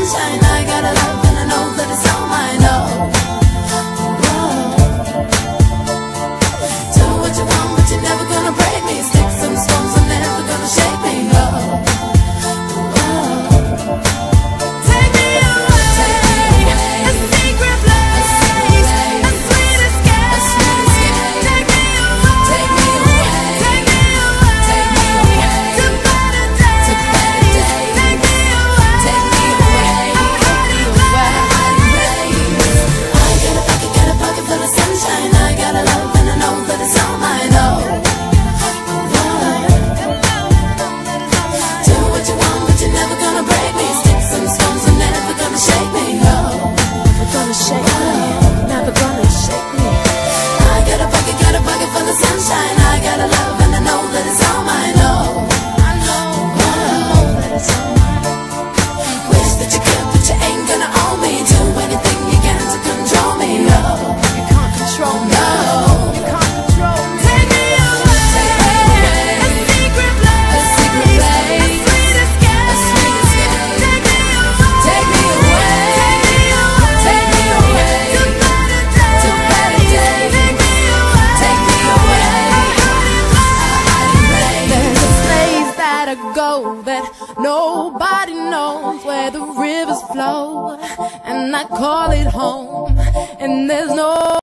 sunshine. I got a love and I know that it's all mine. Oh, do what you want, but you're never gonna break me. Sticks and stones are never gonna shake me. Oh, take me away, a secret place, a sweet escape. Take me away, take me away, take me away, to better days. Take me away, take me away, a hiding place. I got a pocket full of sunshine. I got a love and I know that it's all mine. Oh, do what you want, but you're never gonna break me. Sticks and stones are never gonna shake me. Oh, never gonna shake me, never gonna shake me. I got a pocket full of sunshine. I got a love and I know that it's all mine. Oh, I know that it's all mine. Wish that you could, but you ain't gonna own me. Do anything you can to control me. No, you can't control me. No, you can't control me. Take me away, a secret place, a sweet escape. Take me away, take me away, take me away, to better days. Take me away, a hiding place. There's a place that I go that nobody knows, where the rivers flow, and I call it home. And there's no